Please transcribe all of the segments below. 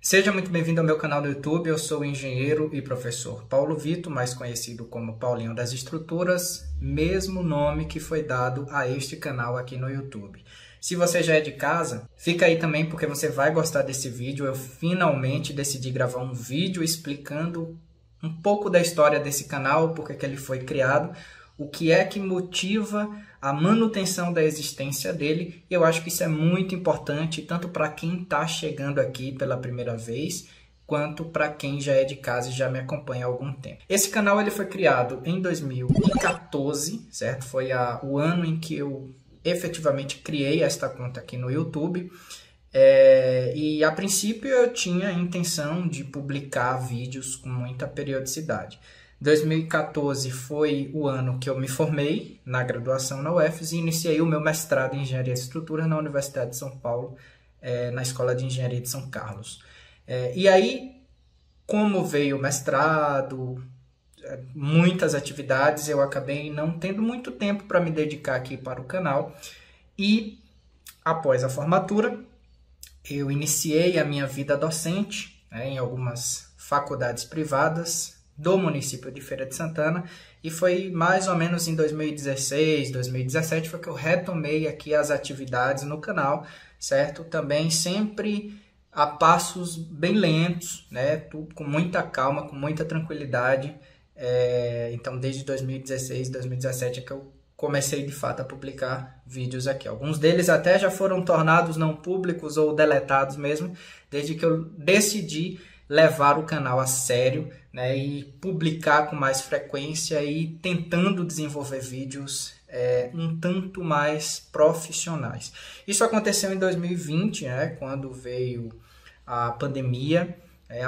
Seja muito bem-vindo ao meu canal no YouTube. Eu sou o engenheiro e professor Paulo Vitor, mais conhecido como Paulinho das Estruturas, mesmo nome que foi dado a este canal aqui no YouTube. Se você já é de casa, fica aí também porque você vai gostar desse vídeo. Eu finalmente decidi gravar um vídeo explicando um pouco da história desse canal, porque que ele foi criado, o que é que motiva a manutenção da existência dele. E eu acho que isso é muito importante, tanto para quem está chegando aqui pela primeira vez, quanto para quem já é de casa e já me acompanha há algum tempo. Esse canal ele foi criado em 2014, certo? Foi o ano em que eu efetivamente criei esta conta aqui no YouTube. E a princípio eu tinha a intenção de publicar vídeos com muita periodicidade. 2014 foi o ano que eu me formei na graduação na UFES e iniciei o meu mestrado em Engenharia de Estrutura na Universidade de São Paulo, na Escola de Engenharia de São Carlos. E aí, como veio o mestrado, muitas atividades, eu acabei não tendo muito tempo para me dedicar aqui para o canal. E após a formatura, eu iniciei a minha vida docente, em algumas faculdades privadas do município de Feira de Santana, e foi mais ou menos em 2016, 2017 foi que eu retomei aqui as atividades no canal, certo? Também sempre a passos bem lentos, né? Tudo com muita calma, com muita tranquilidade. Então desde 2016, 2017 é que eu comecei de fato a publicar vídeos aqui. Alguns deles até já foram tornados não públicos ou deletados mesmo, desde que eu decidi levar o canal a sério, né, e publicar com mais frequência e tentando desenvolver vídeos um tanto mais profissionais. Isso aconteceu em 2020, né, quando veio a pandemia.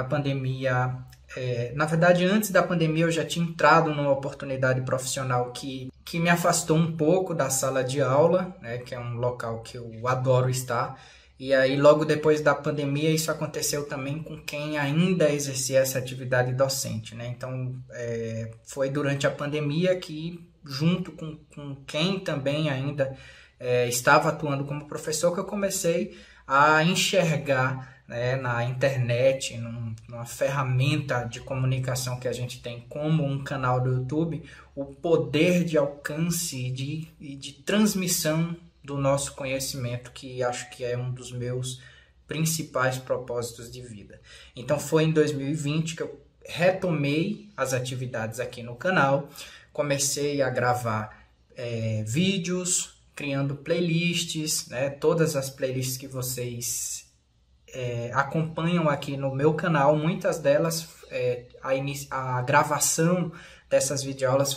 Na verdade, antes da pandemia eu já tinha entrado numa oportunidade profissional que me afastou um pouco da sala de aula, né, que é um local que eu adoro estar. E aí, logo depois da pandemia, isso aconteceu também com quem ainda exercia essa atividade docente, né? Então, foi durante a pandemia que, junto com quem também ainda estava atuando como professor, que eu comecei a enxergar, né, na internet, numa ferramenta de comunicação que a gente tem como um canal do YouTube, o poder de alcance e de transmissão do nosso conhecimento, que acho que é um dos meus principais propósitos de vida. Então foi em 2020 que eu retomei as atividades aqui no canal, comecei a gravar vídeos, criando playlists, né? Todas as playlists que vocês acompanham aqui no meu canal, muitas delas, a gravação dessas videoaulas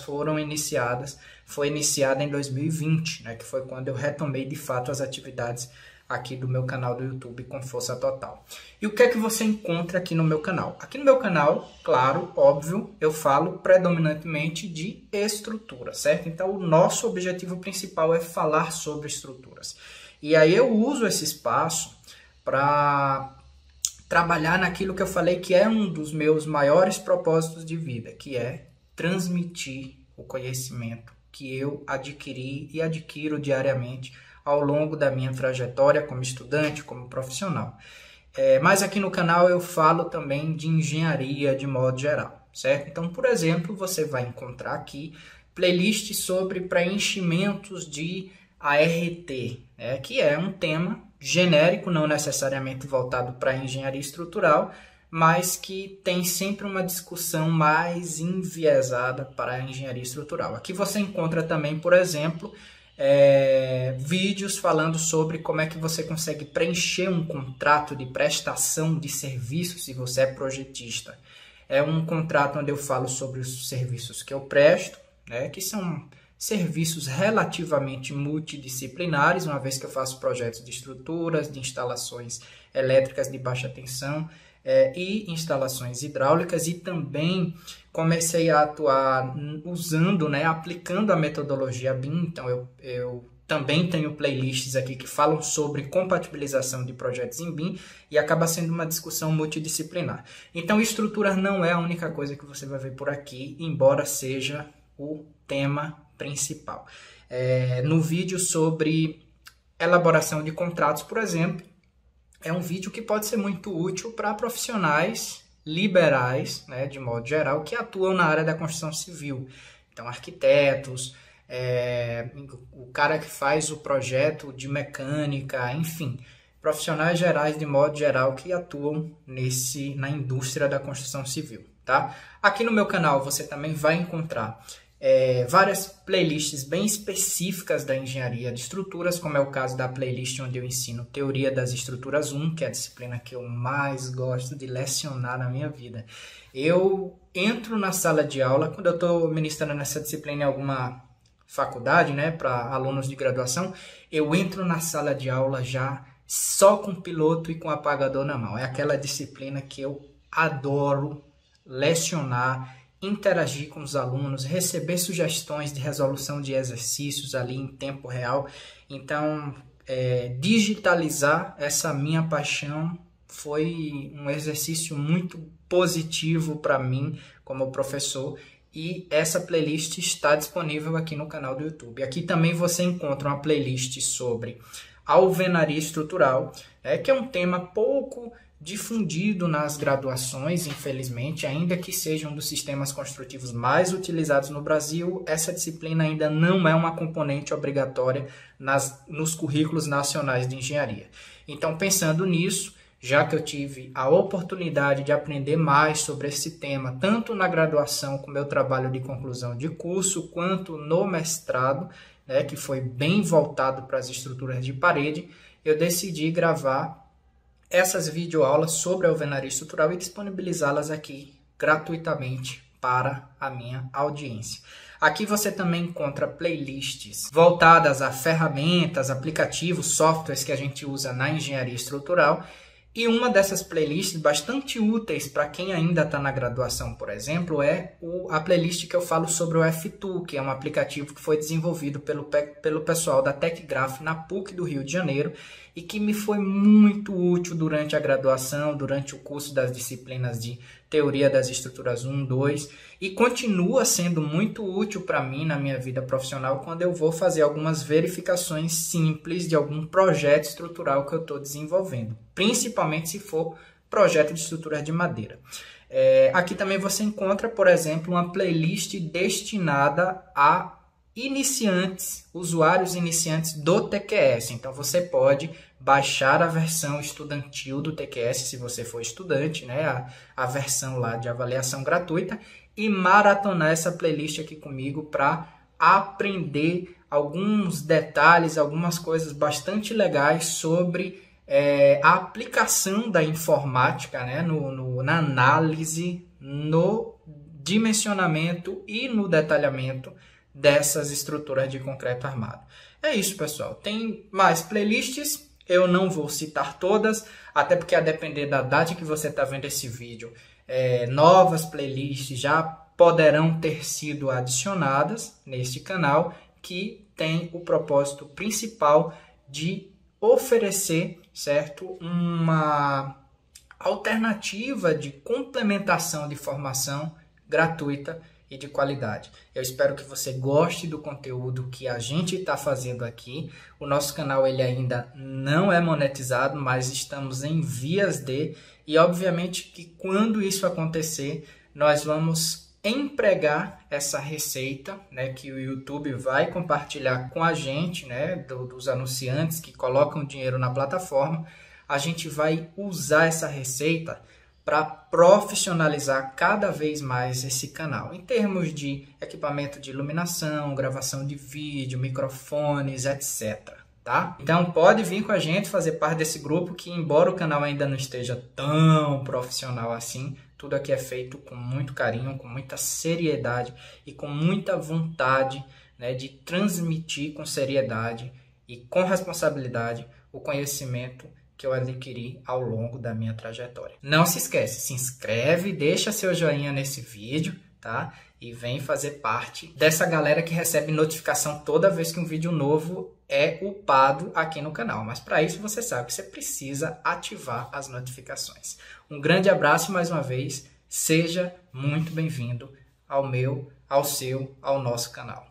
foi iniciada em 2020, né, que foi quando eu retomei de fato as atividades aqui do meu canal do YouTube com força total. E o que é que você encontra aqui no meu canal? Aqui no meu canal, claro, óbvio, eu falo predominantemente de estrutura, certo? Então o nosso objetivo principal é falar sobre estruturas. E aí eu uso esse espaço para trabalhar naquilo que eu falei que é um dos meus maiores propósitos de vida, que é transmitir o conhecimento que eu adquiri e adquiro diariamente ao longo da minha trajetória como estudante, como profissional. Mas aqui no canal eu falo também de engenharia de modo geral, certo? Então, por exemplo, você vai encontrar aqui playlists sobre preenchimentos de ART, né, que é um tema genérico, não necessariamente voltado para a engenharia estrutural, mas que tem sempre uma discussão mais enviesada para a engenharia estrutural. Aqui você encontra também, por exemplo, vídeos falando sobre como é que você consegue preencher um contrato de prestação de serviço se você é projetista. É um contrato onde eu falo sobre os serviços que eu presto, né, que são serviços relativamente multidisciplinares, uma vez que eu faço projetos de estruturas, de instalações elétricas de baixa tensão, e instalações hidráulicas, e também comecei a atuar usando, né, aplicando a metodologia BIM. Então eu também tenho playlists aqui que falam sobre compatibilização de projetos em BIM e acaba sendo uma discussão multidisciplinar. Então estruturas não é a única coisa que você vai ver por aqui, embora seja o tema principal. No vídeo sobre elaboração de contratos, por exemplo, é um vídeo que pode ser muito útil para profissionais liberais, né, de modo geral, que atuam na área da construção civil. Então, arquitetos, o cara que faz o projeto de mecânica, enfim, profissionais gerais de modo geral que atuam na indústria da construção civil, tá? Aqui no meu canal você também vai encontrar várias playlists bem específicas da engenharia de estruturas, como é o caso da playlist onde eu ensino Teoria das Estruturas 1, que é a disciplina que eu mais gosto de lecionar na minha vida. Eu entro na sala de aula, quando eu estou ministrando essa disciplina em alguma faculdade, né, para alunos de graduação, eu entro na sala de aula já só com piloto e com apagador na mão. É aquela disciplina que eu adoro lecionar, interagir com os alunos, receber sugestões de resolução de exercícios ali em tempo real. Então, digitalizar essa minha paixão foi um exercício muito positivo para mim como professor, e essa playlist está disponível aqui no canal do YouTube. Aqui também você encontra uma playlist sobre alvenaria estrutural, que é um tema pouco difundido nas graduações, infelizmente, ainda que seja um dos sistemas construtivos mais utilizados no Brasil. Essa disciplina ainda não é uma componente obrigatória nos currículos nacionais de engenharia. Então, pensando nisso, já que eu tive a oportunidade de aprender mais sobre esse tema, tanto na graduação com meu trabalho de conclusão de curso, quanto no mestrado, que foi bem voltado para as estruturas de parede, eu decidi gravar essas videoaulas sobre a alvenaria estrutural e disponibilizá-las aqui gratuitamente para a minha audiência. Aqui você também encontra playlists voltadas a ferramentas, aplicativos, softwares que a gente usa na engenharia estrutural. E uma dessas playlists bastante úteis para quem ainda está na graduação, por exemplo, é a playlist que eu falo sobre o F2, que é um aplicativo que foi desenvolvido pelo pessoal da TecGraph na PUC do Rio de Janeiro e que me foi muito útil durante a graduação, durante o curso das disciplinas de Teoria das Estruturas 1, 2, e continua sendo muito útil para mim na minha vida profissional quando eu vou fazer algumas verificações simples de algum projeto estrutural que eu estou desenvolvendo, principalmente se for projeto de estruturas de madeira. Aqui também você encontra, por exemplo, uma playlist destinada a usuários iniciantes do TQS. Então você pode baixar a versão estudantil do TQS, se você for estudante, né? A versão lá de avaliação gratuita, e maratonar essa playlist aqui comigo para aprender alguns detalhes, algumas coisas bastante legais sobre a aplicação da informática, né? Na análise, no dimensionamento e no detalhamento dessas estruturas de concreto armado. É isso, pessoal. Tem mais playlists, eu não vou citar todas, até porque a depender da data que você está vendo esse vídeo, novas playlists já poderão ter sido adicionadas neste canal, que tem o propósito principal de oferecer, certo, uma alternativa de complementação de formação gratuita e de qualidade. Eu espero que você goste do conteúdo que a gente está fazendo aqui. O nosso canal ele ainda não é monetizado, mas estamos em vias de, e obviamente que quando isso acontecer, nós vamos empregar essa receita, né, que o YouTube vai compartilhar com a gente, né, dos anunciantes que colocam dinheiro na plataforma. A gente vai usar essa receita para profissionalizar cada vez mais esse canal, em termos de equipamento de iluminação, gravação de vídeo, microfones, etc. Tá? Então pode vir com a gente fazer parte desse grupo que, embora o canal ainda não esteja tão profissional assim, tudo aqui é feito com muito carinho, com muita seriedade e com muita vontade, né, de transmitir com seriedade e com responsabilidade o conhecimento que eu adquiri ao longo da minha trajetória. Não se esquece, se inscreve, deixa seu joinha nesse vídeo, tá? E vem fazer parte dessa galera que recebe notificação toda vez que um vídeo novo é upado aqui no canal. Mas para isso você sabe que você precisa ativar as notificações. Um grande abraço mais uma vez, seja muito bem-vindo ao meu, ao seu, ao nosso canal.